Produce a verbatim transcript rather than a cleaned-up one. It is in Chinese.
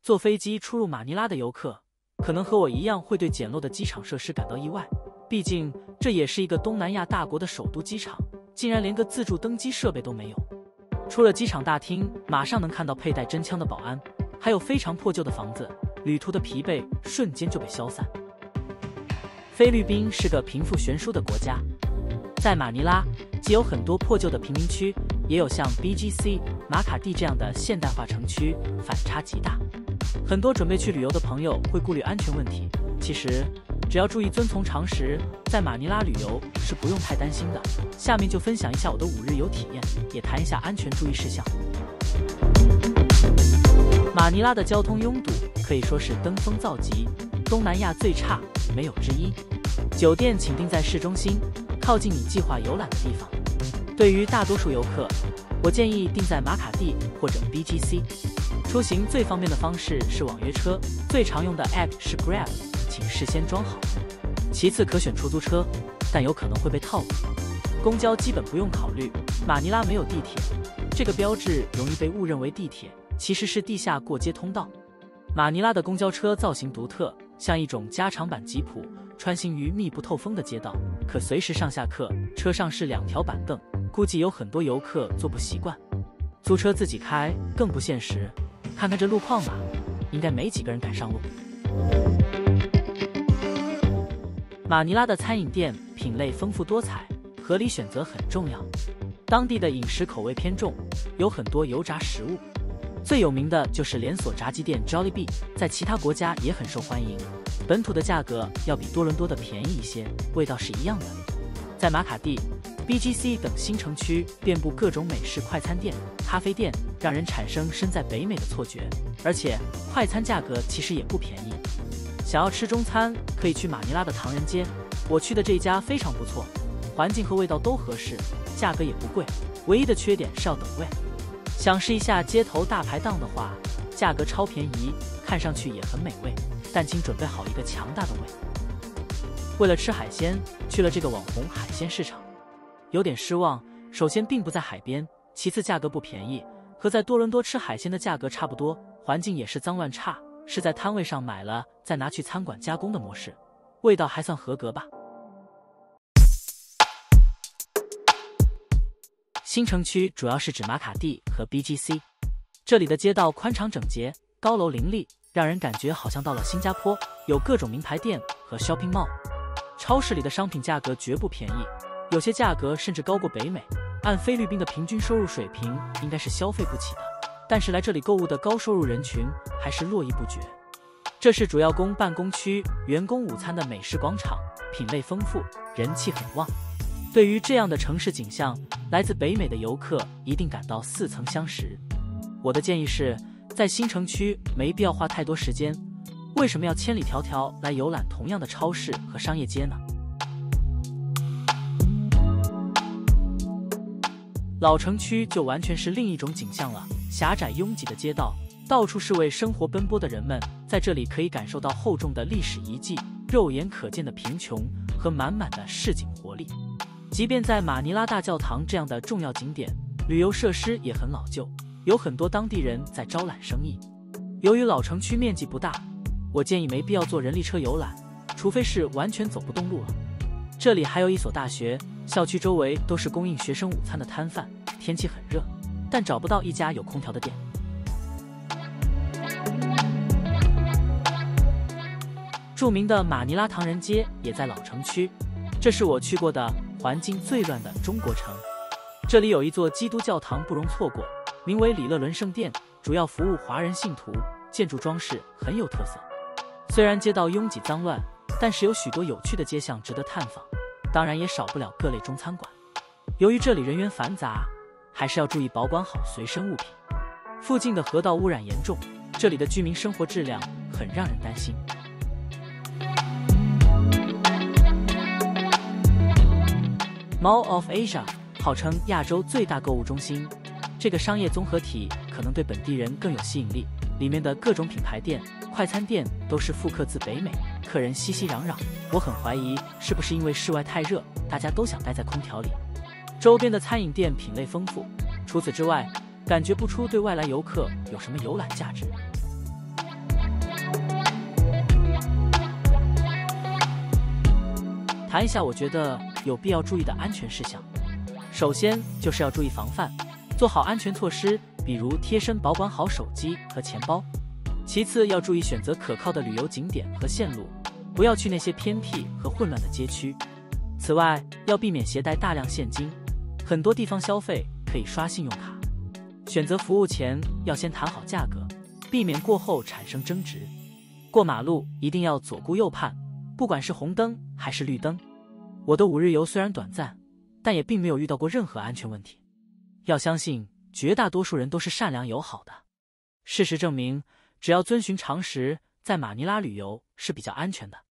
坐飞机出入马尼拉的游客，可能和我一样会对简陋的机场设施感到意外，毕竟这也是一个东南亚大国的首都机场，竟然连个自助登机设备都没有。出了机场大厅，马上能看到佩戴真枪的保安，还有非常破旧的房子，旅途的疲惫瞬间就被消散。菲律宾是个贫富悬殊的国家，在马尼拉既有很多破旧的贫民区，也有像 B G C、马卡蒂这样的现代化城区，反差极大。很多准备去旅游的朋友会顾虑安全问题，其实只要注意遵从常识，在马尼拉旅游是不用太担心的。下面就分享一下我的五日游体验，也谈一下安全注意事项。马尼拉的交通拥堵可以说是登峰造极，东南亚最差没有之一。酒店请定在市中心，靠近你计划游览的地方。对于大多数游客，我建议定在马卡蒂或者 B G C。出行最方便的方式是网约车，最常用的 app 是 Grab， 请事先装好。其次可选出租车，但有可能会被套路。公交基本不用考虑，马尼拉没有地铁，这个标志容易被误认为地铁，其实是地下过街通道。马尼拉的公交车造型独特，像一种加长版吉普，穿行于密不透风的街道，可随时上下客。车上是两条板凳，估计有很多游客坐不习惯。租车自己开更不现实，看看这路况吧，应该没几个人敢上路。马尼拉的餐饮店品类丰富多彩，合理选择很重要。当地的饮食口味偏重，有很多油炸食物。最有名的就是连锁炸鸡店 Jollibee， 在其他国家也很受欢迎。本土的价格要比多伦多的便宜一些，味道是一样的。在马卡蒂、B G C 等新城区，遍布各种美式快餐店、咖啡店，让人产生身在北美的错觉。而且快餐价格其实也不便宜。想要吃中餐，可以去马尼拉的唐人街，我去的这家非常不错，环境和味道都合适，价格也不贵，唯一的缺点是要等位。想试一下街头大排档的话，价格超便宜，看上去也很美味，但请准备好一个强大的胃。为了吃海鲜，去了这个网红海鲜市场，有点失望。首先并不在海边，其次价格不便宜，和在多伦多吃海鲜的价格差不多，环境也是脏乱差，是在摊位上买了再拿去餐馆加工的模式，味道还算合格吧。新城区主要是指马卡蒂和 B G C， 这里的街道宽敞整洁，高楼林立，让人感觉好像到了新加坡，有各种名牌店和 shopping mall。 超市里的商品价格绝不便宜，有些价格甚至高过北美，按菲律宾的平均收入水平应该是消费不起的，但是来这里购物的高收入人群还是络绎不绝。这是主要供办公区员工午餐的美食广场，品类丰富，人气很旺。对于这样的城市景象，来自北美的游客一定感到似曾相识。我的建议是，在新城区没必要花太多时间，为什么要千里迢迢来游览同样的超市和商业街呢？老城区就完全是另一种景象了，狭窄拥挤的街道，到处是为生活奔波的人们，在这里可以感受到厚重的历史遗迹，肉眼可见的贫穷和满满的市井活力。即便在马尼拉大教堂这样的重要景点，旅游设施也很老旧，有很多当地人在招揽生意。由于老城区面积不大，我建议没必要坐人力车游览，除非是完全走不动路了。这里还有一所大学，校区周围都是供应学生午餐的摊贩，天气很热，但找不到一家有空调的店。著名的马尼拉唐人街也在老城区，这是我去过的环境最乱的中国城。这里有一座基督教堂不容错过，名为里勒伦圣殿，主要服务华人信徒，建筑装饰很有特色。虽然街道拥挤脏乱，但是有许多有趣的街巷值得探访，当然也少不了各类中餐馆。由于这里人员繁杂，还是要注意保管好随身物品。附近的河道污染严重，这里的居民生活质量很让人担心。Mall of Asia 号称亚洲最大购物中心，这个商业综合体可能对本地人更有吸引力，里面的各种品牌店、快餐店都是复刻自北美，客人熙熙攘攘。我很怀疑是不是因为室外太热，大家都想待在空调里。周边的餐饮店品类丰富，除此之外，感觉不出对外来游客有什么游览价值。 谈一下我觉得有必要注意的安全事项。首先就是要注意防范，做好安全措施，比如贴身保管好手机和钱包。其次要注意选择可靠的旅游景点和线路，不要去那些偏僻和混乱的街区。此外，要避免携带大量现金，很多地方消费可以刷信用卡。选择服务前要先谈好价格，避免过后产生争执。过马路一定要左顾右盼，不管是红灯还是绿灯。我的五日游虽然短暂，但也并没有遇到过任何安全问题。要相信绝大多数人都是善良友好的。事实证明，只要遵循常识，在马尼拉旅游是比较安全的。